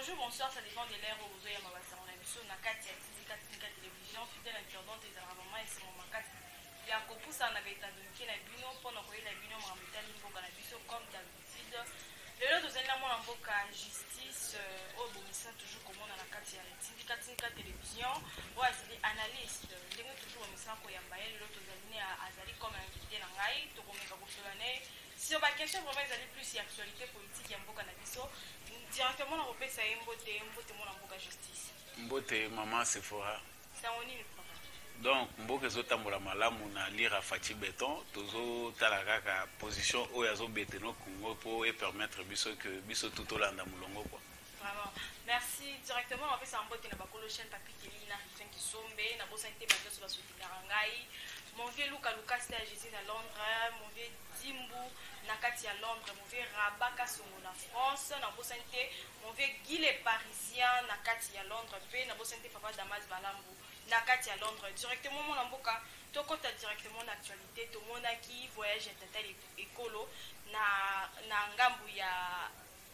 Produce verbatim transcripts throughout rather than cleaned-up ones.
bonjour, bonsoir, ça dépend de l'ère où vous avez ma base. On a vu sur Nakati, Tika Tika télévision, fidèle internaute des armements et c'est mon Makati. Il y a un couple, ça on avait été donné la bino, pendant qu'on a la bino, on a mis la limbo, on a vu comme d'habitude. Le lot, vous avez la moindre en justice, au Bomissa, toujours comme on a la Kati, Tika Tika télévision, ouais, c'est des analystes. Les gens toujours au Missa, qu'on y a baillé, le lot, vous avez à Azali comme invité dans l'Aïe, tout comme on a l'année. Si on va question vraiment, vous allez plus y actualité politique, il y a un beau cannabiso. Directement, on repère ça et on vote mon justice. Mbote maman Sephora. Ça on y papa. Donc mboke zotambola malamu na lire Fati Béton, tozo talaka position o yazo beteno Congo pour permettre biso que biso tout olanda mulongo quoi. Vraiment. Merci directement en fait ça mbote na bakolo chaîne papi kili na rifin ki sombe na bosa inte bato so baso karangai. Mon vieux Luca Lucas c'était à Jésus à Londres, mon vieux Dimbu Nakati à Londres, mon vieux Rabaka Songo na France, na Bosante, mon vieux Guy les Parisien Nakati à Londres, pe na Bosante Papa Damas Balambu Nakati à Londres. Directement mon amboka, to kota directement l'actualité, to monaki voyage intatel écolo na na ngambu ya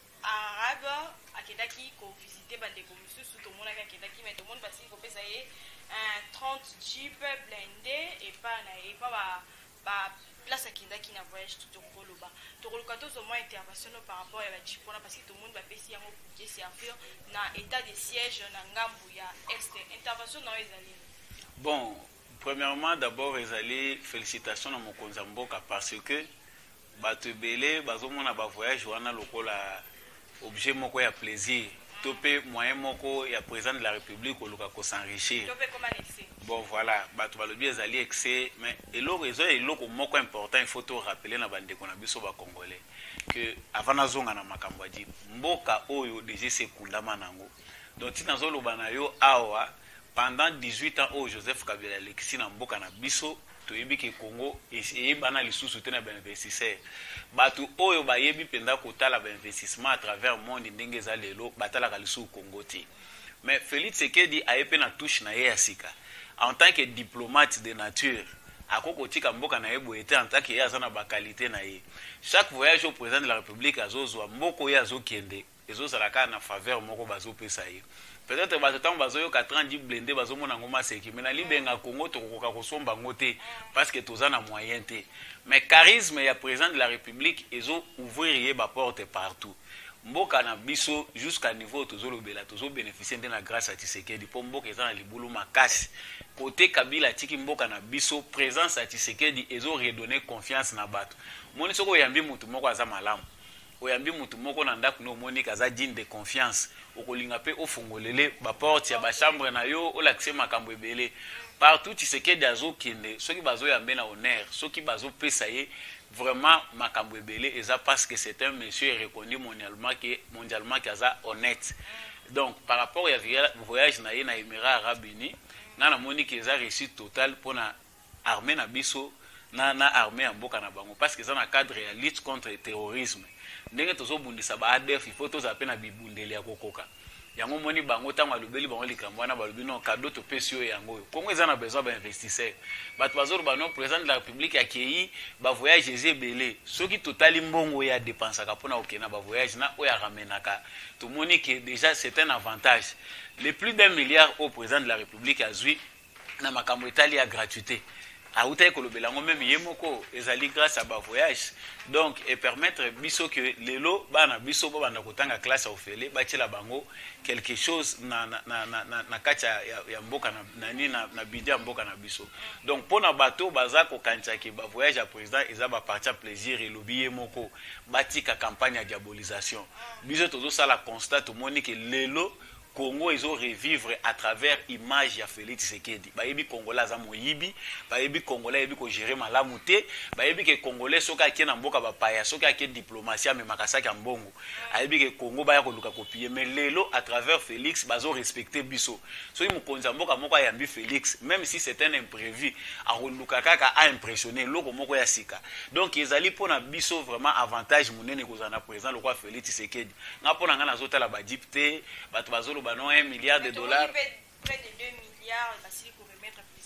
arabe akedaki ko visiter bande ko mususu to monaka akedaki mais to monde parce ko pesa ye un trente jeep blindé et pas na et pas ba ba place à Kindaki na voyage tout au Koloba. Tout le cas au moins intervention par rapport à la Jeep parce que tout le monde va payer un pour servir na état de siège na ngambu ya est intervention dans les alliés. Bon, premièrement d'abord les alliés félicitations à mon konzamboka parce que bato belé bazomona ba voyage wana lokola objet moko ya plaisir. Topé moyen moko ya président de la République au luka ko s'enrichir. Topé comme annexé. Bon voilà, bato balobi ezali excès mais elo réseau eloko moko important il faut te rappeler na bande ko na biso ba congolais que avant nazonga na makambo di mboka oyo déjà se kundama nango. Donc ti nazo loba na yo awa pendant dix-huit ans au Joseph Kabila Alexis na mboka na biso toyebi ke Congo et bana lisusu te na ba investisseur. Batu oyo bayebi penda kotala ba investissement à travers monde ndenge za lelo batala kalisu Congo ti. Mais Félix Tshisekedi a épé na touche na ye asika. En tant que diplomate de nature, akoko tika mboka na yebo était en tant que ya zana ba qualité na ye. Chaque voyage au président de la République azozwa mboko ya azokende, ezozalaka na faveur moko bazo pesa ye. Peut-être bazo tant bazo yo quatre dix blindé bazo mona ngoma seki mais na libenga Congo to koka kosomba ngote parce que tozana moyen te. Mais charisme ya président de la République ezo ouvrir ye ba porte partout. Mboka na biso jusqu'à niveau tozolo bela tozo bénéficier de la grâce à Tshisekedi pour mboka ezana libulu makasi. Côté Kabila tiki mboka na biso présence à Tshisekedi ezo redonner confiance na bato. Moni soko yambi mutu moko aza malamu. Oyambi mutu moko na ndako no moni kaza digne de confiance. Okolinga pe ofungolele ba porte ya ba chambre na yo olakise makambo ebele. Partout Tshisekedi azo kende, soki bazo yambe na honneur, soki bazo pesa ye vraiment makambo ebele eza parce que c'est un monsieur reconnu mondialement que mondialement kaza honnête. Donc par rapport ya voyage na ye na Émirats Arabes Unis, na na moni que eza réussite totale pour na armée na biso na na armée ya mboka na bango parce que ça na cadre ya lutte contre le terrorisme. Ndenge tozo bundisa ba A D F il faut toza pe na bibundeli ya kokoka. Yango moni bango tango alobeli bango likambo na balobi non cadeau to pesio yango. Kongo eza na besoin ba investisseur. Bato bazolo ba non président de la République akei ba voyage ezebele. Soki totali mbongo ya dépensaka pona okena ba voyage na oya ramenaka. To moni que déjà c'est un avantage. Les plus d'un milliard au président de la République azui na makambo etali ya gratuité. Aouta kolobela ngo même yemoko ezali grâce à ba voyage donc et permettre biso que lelo bana biso ba bana kotanga classe ofele ba tshela bango quelque chose na na na na na kacha ya, ya mboka na nani na na bidia mboka na biso donc pona bato baza ko kancha ke ba voyage à président eza ba partir plaisir et lobi yemoko batika campagne ya diabolisation biso tozo sala constat to moni que lelo Congo ils ont revivre à travers image ya Félix Tshisekedi. Bayebi Congolais za moyibi, bayebi Congolais yebi ko gérer malamu te, bayebi ke Congolais soka ki na mboka ba paya, soka ki diplomatie mais makasaki ya mbongo. Ayebi ke Congo ba ya ko luka kopier mais lelo à travers Félix bazo respecter biso. So yi mukonza mboka moko ya mbi Félix, même si c'est un imprévu, a luka kaka a impressionné loko moko ya sika. Donc ezali pona biso vraiment avantage munene ko zana président le roi Félix Tshisekedi. Na pona ngana zotala ba dipté, bato bazolo un milliard de dollars. Près de deux milliards, parce qu'il faut remettre plus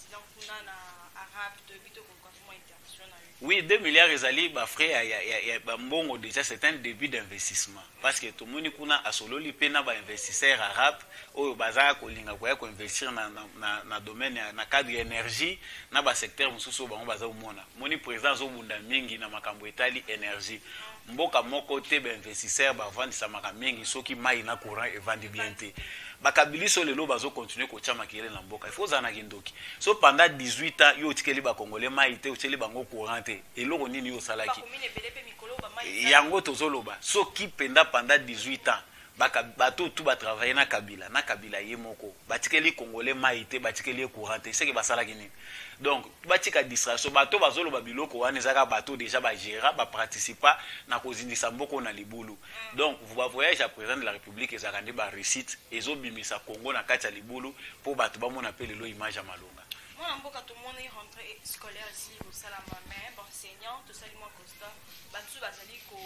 président kuna na arabe de bito ko international. Oui, deux milliards ezali ba frère ya ya ya ba mbongo déjà c'est un début d'investissement parce que tout monde kuna asololi pena ba investisseur arabe oyo bazaka kolinga ko ko investir na na na domaine na cadre énergie na ba secteur mususu bango baza umona moni président zo bunda mingi na makambo etali énergie mboka moko te ba investisseur ba vandisa makambo mingi soki mai na courant et vandi bien te bakabiliso lelo bazo continuer ko chama kile na mboka il faut zana kindoki so pendant dix-huit ans yo tikeli ba congolais mai te uteli bango courant te eloko nini yo salaki yango tozoloba soki penda pendant dix-huit ans baka bato tout ba travailler na kabila na kabila ye moko batikeli congolais mai te batikeli courant te c'est que basalaki nini donc batika distraction bato bazoloba biloko wana ezaka bato déjà ba gérer ba participer na kozindisa mboko na libulu donc vous va voyage à président de la république ezaka ndi ba réussite ezobimisa Congo na kati ya libulu pour bato ba mona pe lelo image ya malonga. Moi en boka tout monde rentrée scolaire ici au salama mais enseignant tout ça moi constat batu bazali ko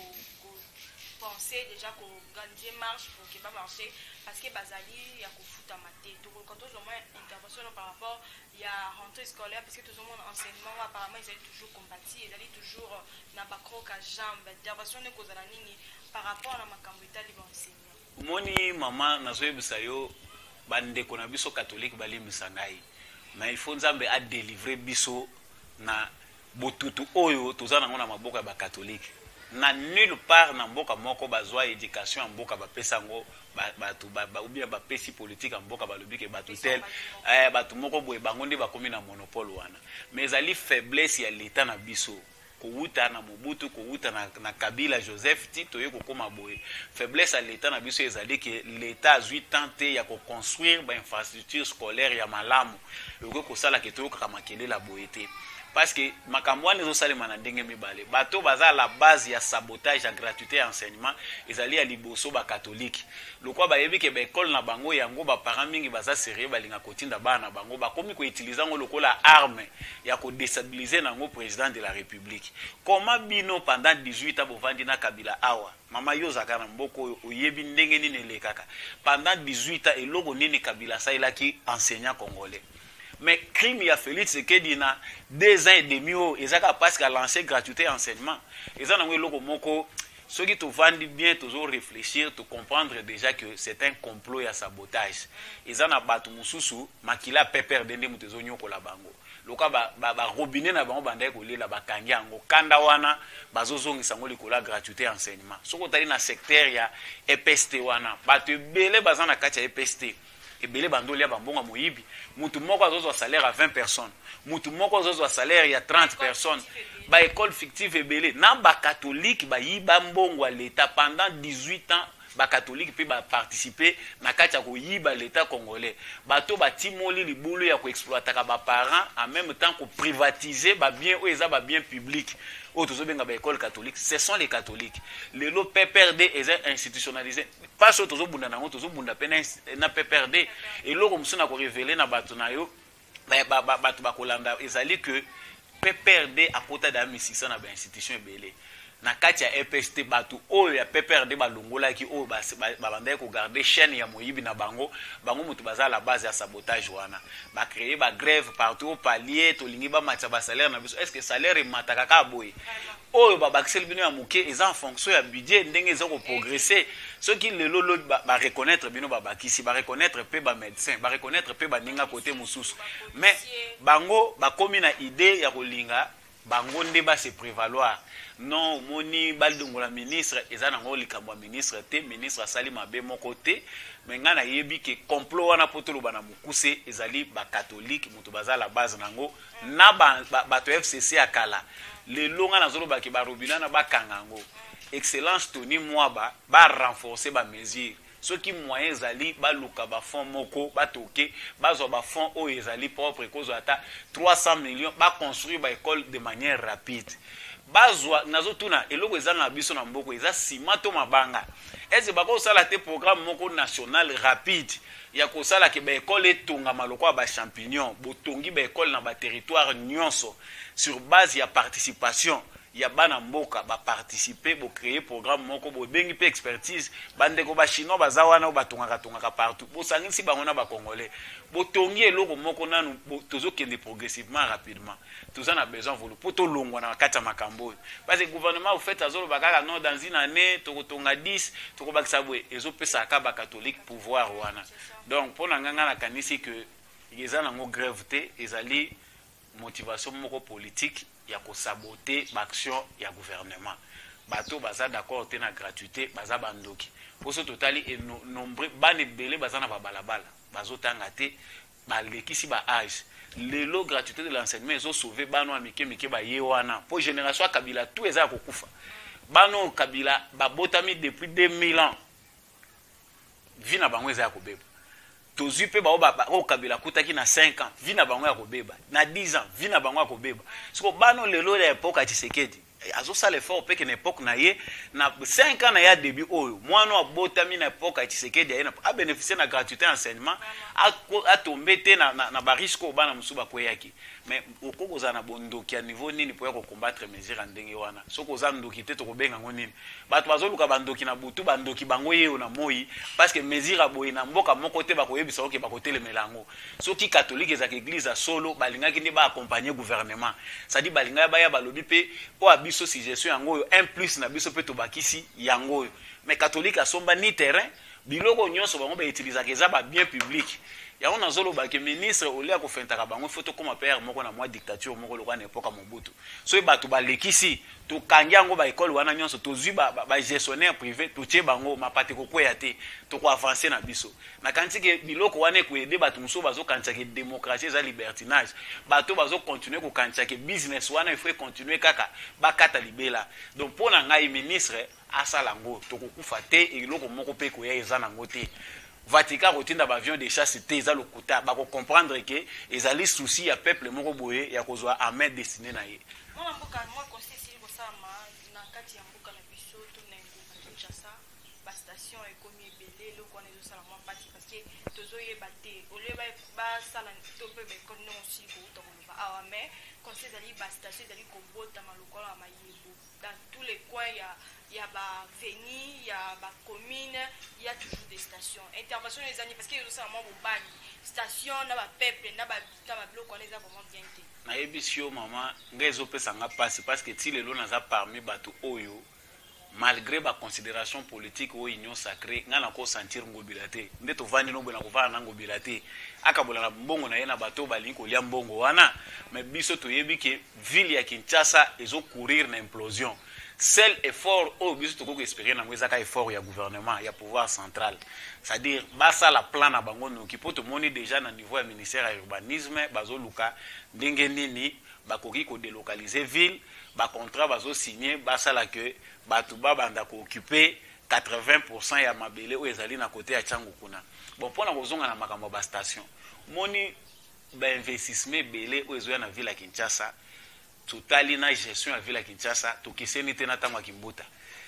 penser déjà qu'on organiser marche pour que pas marcher parce que bazali ya kofuta maté donc quand on a une intervention par rapport il y a rentrée scolaire parce que tout le monde enseignement apparemment ils allaient toujours combattre ils allaient toujours na bakroka jambe intervention ne kozala nini par rapport à makambo etali ba enseignant moni mama nazoyebisa yo bandeko na biso catholique balimbisa ngai mais il faut nzambe a délivrer biso na botutu oyo tozana ngona maboka ya ba catholique na nulle part na mboka moko bazwa éducation mboka bapesa ngo batu ba ou bien bapesi politique mboka balobi ke batu tel eh batu moko boye bango ndi bakomi na monopole wana mais ali faiblesse ya l'état na biso kouta na Mobutu kouta na, na Kabila Joseph Tito yo kokoma boye faiblesse à l'état na biso ezali que l'état a huit ans te ya ko construire ba infrastructure scolaire ya malamu yo ko sala ke to kamakele la boyete parce que makamwani zo salema na ndenge mibale bato baza la base ya sabotage ya gratuité ya enseignement ezali ya liboso ba catholique lokwa ba yebi ke ba école na bango yango ba parents mingi baza sérieux balinga kotinda bana bango ba komi ko utiliser ngo lokola arme ya ko déstabiliser nango président de la république comment bino pendant dix-huit ans bovandi na Kabila awa mama yozaka na mboko oyebi ndenge nini lekaka pendant dix-huit ans eloko nini Kabila sailaki enseignant congolais. Mais crime ya Félix Tshisekedi na deux ans et demi o ezaka parce qu'à lancer gratuité enseignement ezana ngo loko moko ceux qui te vendent bien toujours réfléchir te comprendre déjà que c'est un complot ya sabotage ezana batu mususu makila pepper dende mutezo nyoko la bango loka ba ba, ba robinet na bango bandaye ko lela bakangi yango kanda wana bazozongisa ngo likola gratuité enseignement soko tali na secteur ya E P S T wana batu belé bazana kati ya E P S T ebele bandoli ya bambonga moyibi mutu moko azozwa salaire à vingt personnes mutu moko azozwa salaire ya trente personnes ba école fictive ebele na ba catholique ba yiba mbongo à l'état pendant dix-huit ans ba catholique pe ba participer na kati ya ko yiba l'état congolais bato ba timoli libulu ya ko exploiter ka ba parents en même temps ko privatiser ba bien ou eza ba bien public autres benga ba école catholique ce sont les catholiques le lo P P R D est institutionnalisé pas so tozo bunda nango tozo bunda pena na P P R D et loko musuna ko révéler na bato na yo ba ba bato ba kolanda ezali que P P R D akota da misisa na ba institution ebele na kati ya E P S T bato oyo ya P P R D balongola ki oyo ba bandaye ko garder chaîne ya moyibi na bango bango mutu baza la base ya sabotage wana ba créer ba grève partout au palier to lingi ba matcha ba salaire na biso est-ce que salaire e mataka ka boye oyo ba bakisel bino ya muke eza en fonction ya budget ndenge eza ko progresser ceux qui le lolo ba, ba reconnaître bino ba bakisi ba reconnaître pe ba médecin ba reconnaître pe ba ninga côté mususu mais bango ba komi na idée ya kolinga bango nde ba se prévaloir non moni baldongo la ministre eza nango likambo ministre te ministre asali mabe moko te menga na yebi ke complot wana potolo bana mukuse ezali ba catholique mutu baza la base nango na ba bato F C C akala le longa na zolo ba ke ba robina na ba kangango excellence Tony Mwaba ba renforcer ba mesure ceux qui moyens ezali ba luka ba fond moko ba toke ba zo ba fond o ezali propre cause ata trois cents millions ba construire ba école de manière rapide bazwa nazotuna eloko eza na biso na mboko eza simato mabanga eze bako sala te programme moko national rapide ya ko sala ke ba école etonga maloko ba champignon botongi ba école na ba territoire nyonso sur base ya participation ya bana mboka ba participer bo créer programme moko bo bengi pe expertise bande ko ba chinois bazawana o batongaka tongaka partout bo sangisi bango na ba congolais bo tongi eloko moko nanu tozo kende progressivement rapidement tous en a besoin volu poto longwa na kata makambo parce que gouvernement au fait azolo bakaka non dans une année to tonga dix to ko bakisa bwe ezo pesa ka ba catholique pouvoir wana donc pona nganga na kanisi que yeza nango grève te ezali motivation moko politique ya ko saboter l'action ya gouvernement bato baza d'accord te na gratuité baza bandoki poso totali et nombre bane belé baza na babalabala bazotanga te balekisi ba âge lelo gratuité de l'enseignement ezo sauver bano amike mike ba yewana pour génération Kabila tout eza kokufa bano Kabila babotami depuis deux mille ans vina bango eza kobeba tozui pe ba o Kabila kutaki na cinq ans vina bango ya kobeba na dix ans vina bango ya kobeba siko bano lelo ya époque ya Tshisekedi azo sala effort pe que na époque na ye na cinq ans na ya début oyo mwana abotami na époque ya Tshisekedi ya a bénéficier na gratuité enseignement a tombé te na na, na barisco bana musuba koyaki mais okoko za na bondoki ya niveau nini pour ko combattre mesure ndenge wana soko za ndoki te to kobenga ngonini bato bazoluka bandoki na butu bandoki bango yeo na moi parce que mesure aboyi na mboka moko te bakoyebisa oke bakotele melango soki catholique za église solo balingaki ni ba accompagner gouvernement ça dit balinga ba ya balobi pe o biso si gestion yango yo un plus na biso pe to bakisi yango yo mais catholique asomba ni terrain biloko nyonso bango ba utiliser ke za ba bien public ya on azolo ba ke ministre ole ko fentaka bango photo comme père moko na moi dictature moko lo na époque Mobutu so ba to ba lekisi to kangia ngo ba école wana nyonso to zui ba ba gestionnaire privé to tie bango mapate ko kwea te to ko avancer na biso na kanti ke biloko wana ko aider ba to muso bazo kantia ke démocratie za libertinage ba to bazo continuer ko kantia ke business wana il faut continuer kaka ba kata libela donc pona ngai ministre asala ngo to ko kufa te eloko moko pe ko ya ezana ngote Vatican rotinda ba avion de chasse te za lokuta ba ko comprendre que ezali souci ya peuple moko boye ya kozwa armée destinée na ye mona mboka moi conseil sili kosama na kati ya mboka na biso to na nguba Kinshasa ba station ekomi ebele loko na ezo sala moi parti parce que tozo yeba te ole ba ba sala to pe be kono aussi ko to ko ba awa mais conseil zali ba station zali ko bota maloko la mayebo dans tous les coins ya il y a ba veni, il y a ba commune, il y a toujours des stations. Intervention les années parce que nous sommes au bani. Station na ba peuple na ba ta ba bloc on les a vraiment bien été. Na ebisio maman ngezo pesa nga passe parce que ti lelo naza parmi bato oyo malgré ba considération politique o union sacrée nga na ko sentir ngobilate nde to vandi no bona ko vana na ngobilate akabola na mbongo na ye na bato balingi ko lia mbongo wana mais biso to yebi ke ville ya Kinshasa ezo courir na implosion. Seul effort au biso to ko espérer na ngweza effort ya gouvernement ya pouvoir central c'est-à-dire basa la plan na bango no kipoto moni déjà na niveau ya ministère ya urbanisme bazo luka ndenge nini bakoki ko délocaliser ville ba contrat bazo signer basa la que batu ba banda ko occuper quatre-vingts pour cent ya mabele o ezali na côté ya Tchangu kuna bon pona kozonga na makambo ba station moni ba investissement belé o ezo ya na ville ya Kinshasa totali na gestion ya ville ya Kinshasa tokiseni te na tango kimbuta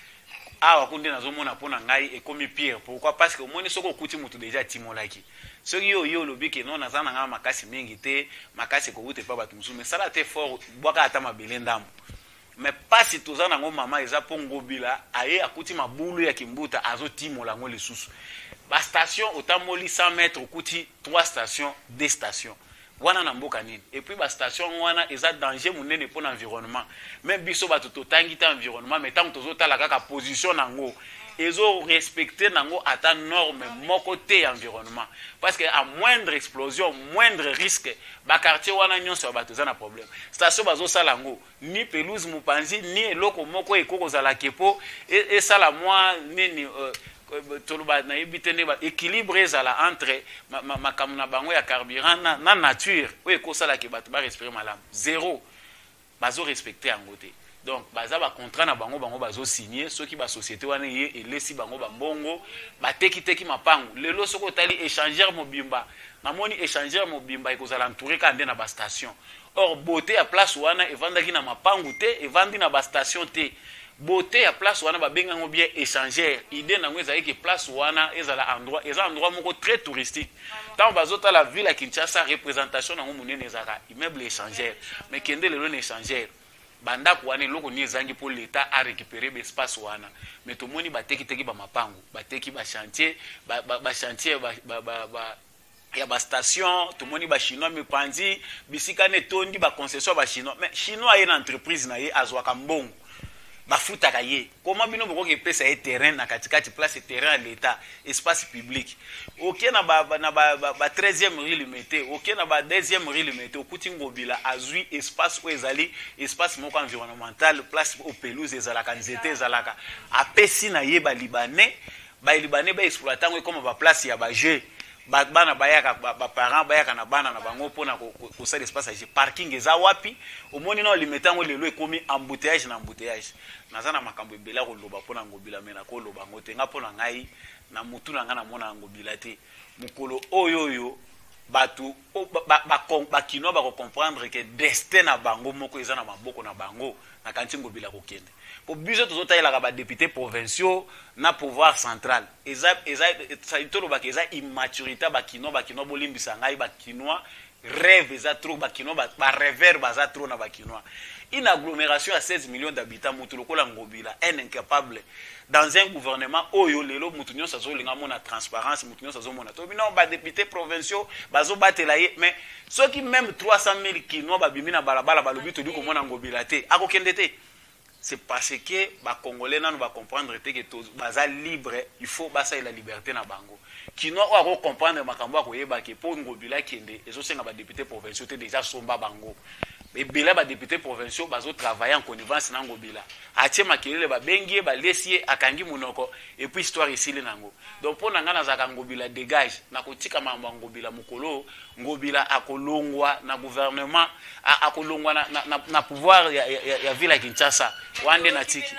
awa kunde nazomona pona ngai ekomi pire pourquoi parce que omoni soko kuti mutu déjà timolaki soki yo yo lobiki non nazana nga makasi mingi te makasi ko ute pa batu musu mais sala te fort bwaka ata mabele ndambo mais pas si tozana ngo mama eza pongo bila aye akuti mabulu ya kimbuta azo timola ngo lisusu ba station otamoli cent mètres kuti trois stations deux stations wana na mboka nini et puis ba station wana eza danger munene pour l'environnement même biso ba to tangi ta environnement mais tant tozo tala kaka position nango ezo respecter nango ata norme moko te environnement parce que à moindre explosion moindre risque ba quartier wana nyonso ba to za na problème station bazo sala ngo ni pelouse mupanzi ni eloko moko ekoko za la kepo et sala moi nini euh, toloba na yebitene ba équilibre ezala entre makamuna ma, ma bango ya carburant na, na nature oyo ekosala ke bato ba respirer malamu zéro bazo respecter yango te donc baza ba contrat na bango bango bazo signer soki ba société wana ye elesi bango ba mbongo ba teki teki mapangu lelo soko tali échangeur mobimba na moni échangeur mobimba ekozala entouré ka nde na ba station or beauté ya place wana evandaki na mapangu te evandi na ba station te beauté ya place wana ba benga ngo bien échangeur idée nango ezali ke place wana ezala endroit eza endroit moko très touristique tant bazota la ville à Kinshasa représentation nango munene ezaka immeuble échangeur mais kende lelo na échangeur bandako wana eloko ni ezangi pour l'état a récupérer l'espace wana mais tomoni bateki teki ba mapango bateki ba chantier ba, ba, ba chantier ba, ba, ba, ba ya ba station tomoni ba chinois mipanzi bisika ne tondi ba concession ba chinois mais chinois ye na entreprise na ye azwaka mbongo bafutaka ye comment bino bokoki pesa ye terrain na katikati place terrain à l'état espace public ok na ba na ba, ba, ba treizième rue limité ok na ba deuxième rue limité okuti ngobila azui espace où ezali espace moko environnemental place au pelouse ezalaka nzete ezalaka apesi na ye ba libanais ba libanais ba exploitant comme ba place ya ba jeu ba bana bayaka ba parents bayaka na bana na bango pona ko sala espace ya parking eza wapi omoni na limetango lelo ekomi embouteillage na embouteillage nazana makambo ebela ko loba pona ngobila mena ko loba ngote nga pona ngai na mutu na nga na mona ngobila te mukolo oyo oyo batu ba ba ba kino ba ko comprendre que destin na bango moko eza na maboko na bango na kanti ngobila ko kende po biso tozota yela ba députés provinciaux na pouvoir central eza eza ça itolo ba eza immaturité ba kino ba kino bolimbisa ngai ba kinois rêve eza trop ba kino ba rêveur baza trop na ba kinois une agglomération à seize millions d'habitants mutu lokola ngobila un incapable dans un gouvernement oyo lelo mutu nyonso azolinga mona transparence mutu nyonso azomona to bino ba députés provinciaux bazo batela ye mais ceux qui même trois cent mille kinois babimi na balabala balobi to di ko mona ngobila te akokende te c'est parce que ba congolais nanu ba comprendre te que tous baza libre il faut basa la liberté na bango kino o ako comprendre makambo ako yeba ke po ngobila kende ezo senga ba députés provinciaux te déjà somba bango mais bela ba députés provinciaux bazo travailler en connivence na ngobila atie makelele ba bengie ba lesie akangi munoko et puis histoire ici le nango donc pour nanga na zaka ngobila dégage na kotika mambo ngobila mukolo ngobila akolongwa na gouvernement akolongwa na, na, na, na pouvoir ya, ya, ya ville ya Kinshasa wande na tiki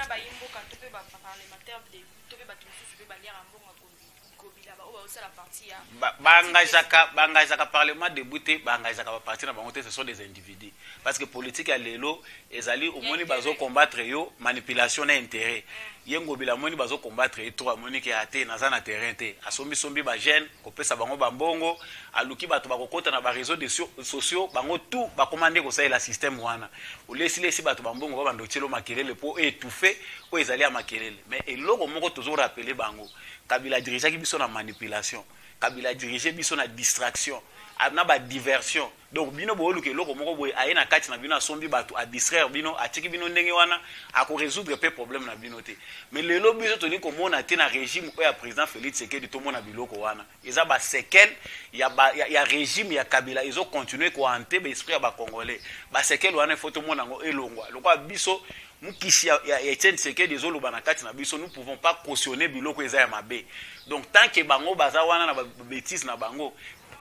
bangajaka bangajaka parlement débuté bangajaka ba parti na bango te ce sont des individus parce que politique ya lelo ezali omoni bazo combattre yo manipulation na intérêt yengo bila moni bazo combattre to moni ke ate na za na terrain te asombi sombi ba jeune ko pesa bango bambongo aluki bato bakokota na ba réseaux sociaux bango tout ba commander ko ça la système wana olesi lesi bato bambongo ba bando tshelo makelele po étouffer o ezali ya makelele mais eloko moko toujours rappeler bango Kabila dirige ki biso na manipulation Kabila dirige biso na distraction na ba diversion donc bino bo luke loko moko boye ayena kati na bino asombi bato a distraire bino atiki bino ndenge wana ako résoudre pe problème na bino te mais lelo biso toni ko mona te na régime o ya président Félix Tshisekedi to mona biloko wana eza ba séquelle ya ba ya, ya régime ya Kabila izo continuer ko hanter ba esprit ya ba congolais ba séquelle wana faut to mona ngo elongwa loko biso mukisi ya, ya Etienne Tshisekedi zo loba na kati na biso nous pouvons pas cautionner biloko eza ya mabe donc tant que bango baza wana na ba bêtise na bango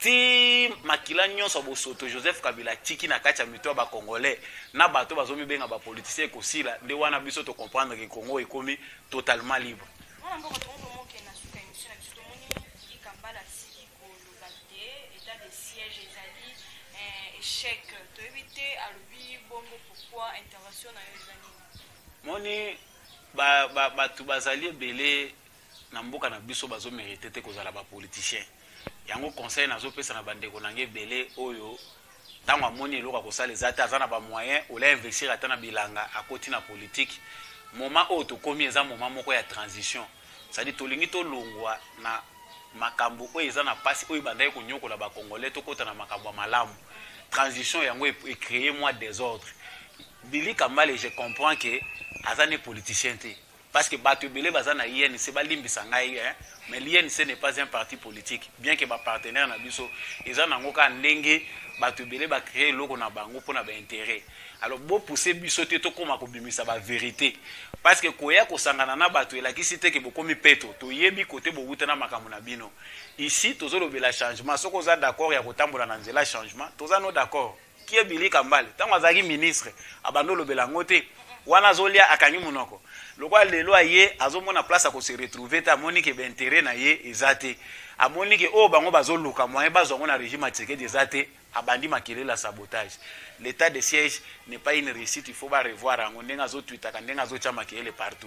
ti makila nyonso bosoto Joseph Kabila tiki na kati ya mito ba congolais na bato bazomi benga ba politicien ko sila nde wana biso to comprendre que Congo ekomi totalement libre. Wana ngoko tongo ke na suka émission na biso moni ikambala siki ko lobate état de siège ezali eh, échec to éviter alobi bongo pourquoi intervention na yozani moni ba ba batu bazali belé na mboka na biso bazo mériter te kozala ba politicien yango conseil nazo pesa na bandeko nange belé oyo tango amoni eloka kosala ezata azana ba moyen ola investir ata na bilanga akoti na politique moment oyo tokomi eza moment moko ya transition c'est-à-dire tolingi tolongwa na makambo oyo eza na pasi oyo bandai konyokola ba congolais tokota na makambo ya malamu transition yango e créer moi désordre Billy Kambale je comprends que azane politicien te parce que bato belé bazana I N C ba limbisa ngai hein mais l'I N C n'est pas un parti politique bien que ba partenaire na biso ezana ngoka ndenge bato belé ba créer loko na bango pona ba intérêt alors bo pousser biso te to koma ko bimisa ba vérité parce que koya ko sangana na bato elakisi te ke bokomi peto to yebi côté bo wuta na makambo na bino ici tozolo bela changement soko za d'accord ya kotambola na nzela changement toza no d'accord qui est Billy Kambale tango azaki ministre abando lobela ngote wana zolia akanyi munoko lokwa lelo aye azomona place ko se retrouver ta monique be intérêt na ye ezate amonique o bango bazoluka moyen bazongo na régime Tshisekedi ezate abandi makele la sabotage l'état de siège n'est pas une réussite il faut ba revoir ango ndenga zo Twitter ka ndenga zo cha makele partout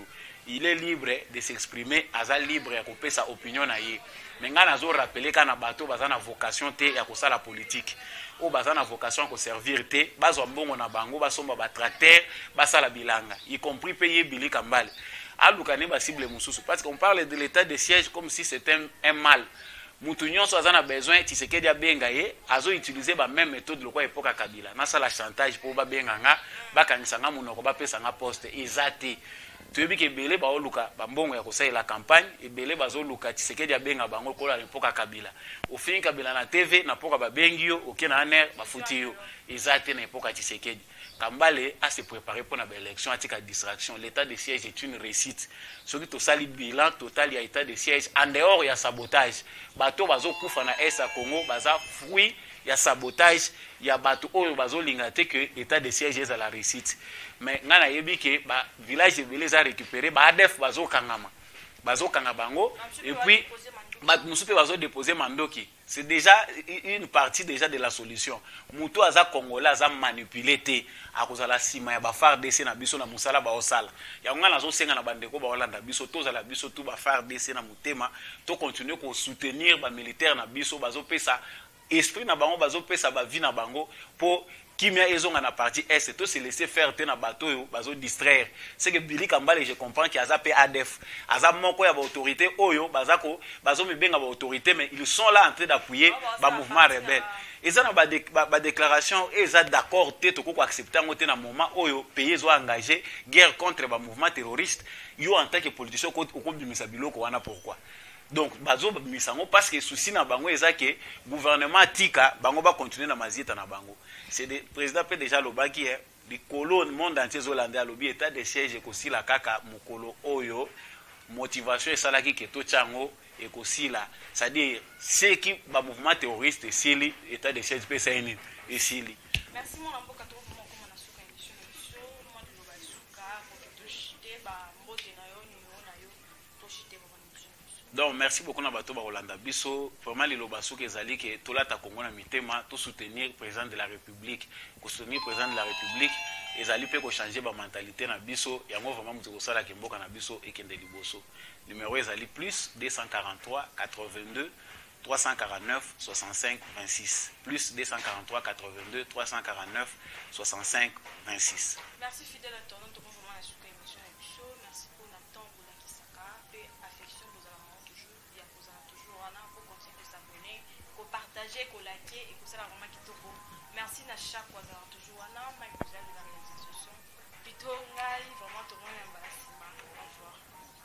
il est libre de s'exprimer, aza libre ya couper sa opinion na ye. Mais nga nazo rappeler kana bato baza na vocation te ya ko sala politique. O baza na vocation ko servir te, bazo mbongo na bango basomba ba tracteur, basala bilanga, y compris payer Billy Kambale. Alukane ba cible mususu parce qu'on parle de l'état de siège comme si c'était un, un mal. Mutu nyonso aza na besoin Tshisekedi abenga ye azo utiliser ba même méthode lokwa époque ya Kabila. Na sala chantage pour ba benga nga, ba kanisa nga munoko ba pesa nga poste ezate. Tuyebi ke belé ba oluka ba mbongo ya kosaye la campagne et belé bazo luka Tshisekedi abenga bango kola l'époque ya Kabila. Au fin Kabila na T V na poka ba bengi yo okena aner ba futi yo ezate na époque ya Tshisekedi. Kambale a se préparé pour la élection à distraction. L'état de siège est une réussite. Ce qui est le bilan total, il y a état de siège. En dehors, il y a sabotage. Bateau bazo koufana est à Congo, baza fruit, il y a sabotage. Il y a bateau oh bazo lingate que l'état de siège est à la réussite. Mais ngana yebi que ba village de Beleza récupéré, ba adef bazo kangama, bazo kangabango et puis ba musupe bazo déposer mandoki. C'est déjà une partie déjà de la solution. Muto aza Congolais aza manipulé te a cause la sima ya ba F A R D C na biso na musala ba osala. Ya ngana zo senga na bandeko ba Holanda biso to za la biso tout ba F A R D C na mutema to continuer ko soutenir ba militaire na biso bazo pesa esprit na bango bazo pesa ba vie na bango pour Kimia ezonga na partie est tout se laisser faire te na bateau yo bazo distraire. C'est que Billy Kambale je comprends qu'il y a za P A D F aza moko ya ba autorité oyo bazako bazo mebenga ba autorité mais ils sont là en train d'appuyer ba mouvement rebelle. Et ça na ba ba déclaration et ça d'accord te to ko accepter ngote na moment oyo pays zo engagé guerre contre ba mouvement terroriste yo en tant que politicien ko ko bimisa biloko wana pourquoi. Donc bazo misango parce que souci na bango eza que gouvernement tika bango ba continuer na mazita na bango. C'est le président peut déjà lobaki hein le colon monde entier zolanda à lobi état de siège ko la kaka mukolo oyo motivation et salaki ke to chango et ko sila c'est-à-dire ceux qui ba mouvement terroriste sili état de siège peut saini et sili. Merci mon amboka to mo ko na suka émission émission mo de loba suka ko to chite ba mbote na yo ni yo na yo to chite ba émission. Donc merci beaucoup na bato ba Rolanda biso vraiment les lobasuke ezali ke tolata Congo na mitema to soutenir président de la République ko soutenir président de la République ezali pe ko changer ba mentalité na biso yango vraiment mutu ko sala ke mboka na biso ekende liboso. Numéro ezali plus deux cent quarante-trois quatre-vingt-deux trois cent quarante-neuf soixante-cinq vingt-six plus deux cent quarante-trois quatre-vingt-deux trois cent quarante-neuf soixante-cinq vingt-six. Merci fidèle internaute to vraiment na suka émission émission merci pour la temps pour la kisaka et affection vous allez toujours bien vous allez toujours wana pour continuer de s'abonner pour partager pour liker et pour ça vraiment kitoko. Merci na chaque fois vous toujours wana Mike vous allez la réalisation plutôt ngai vraiment tout le monde embarrassé. Au revoir.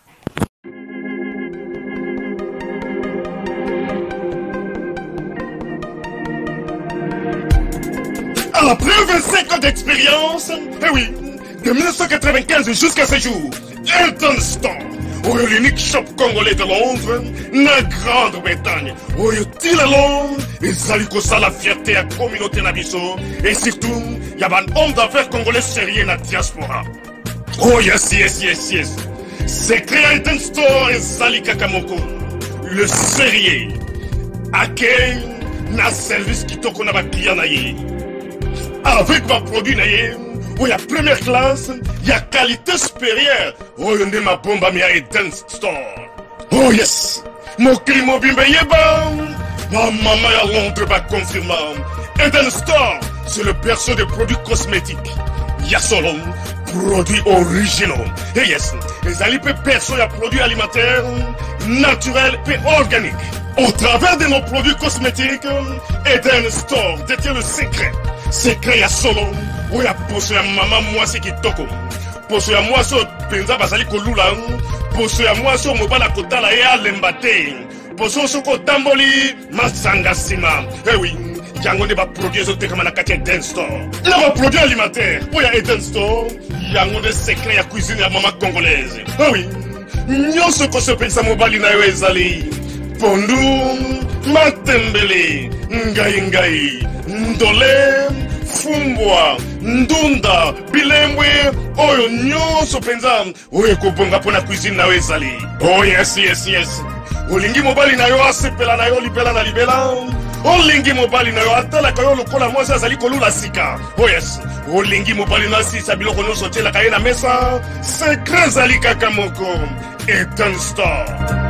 Après vingt-cinq ans d'expérience, eh oui, de mille neuf cent quatre-vingt-quinze jusqu'à ce jour, Elton Store, l'unique shop congolais de Londres, na Grande-Bretagne, où il y a Londres, ils ont la fierté à la communauté nabiso, et surtout, il y a un homme d'affaires congolais sérieux dans la diaspora. Oh yes, yes, yes, yes. C'est créé Elton Store et Zali Kakamoko, le sérieux, à quel na service qui t'a qu'on a client naïe. Avec ma produit naïe, où il y a première classe, il y a qualité supérieure. Oh, il y a ma bombe à mi Eden Store. Oh yes, mon crime bimbe yeba. Ma maman à Londres va confirmer. Eden Store, c'est le berceau des produits cosmétiques. Il y a solo produits originaux. Et yes, les alipes perso y a produits alimentaires, naturels et organiques. Au travers de nos produits cosmétiques, Eden Store détient le secret. Secret ya solo, où ya poso ya maman moi c'est qui toko. Poso ya moi so penza basali kolula, poso ya moi so mobala kotala ya lembate. Poso so ko tamboli masanga sima. Eh oui, yango ne ba produit zo tekama na kati Eden Store. Na ba produit alimentaire, où ya Eden Store, yango de secret ya cuisine ya maman congolaise. Eh oui, nyonso ko so penza mobali na yo ezali. Pondu, matembele, ngai ngai, ndole, fumbwa, ndunda, bilembwe, oyo nyonso penza, oyo kobonga pona cuisine na ezali. Oh yes, yes, yes. Olingi mobali na yo asepela na yo libela na libela, olingi mobali na yo atalaka yo lokola mwasi azali kolula sika. Oh yes, olingi mobali na sisa biloko nyonso otielaka ye na mesa, sekre ezali kaka moko. Eden Star.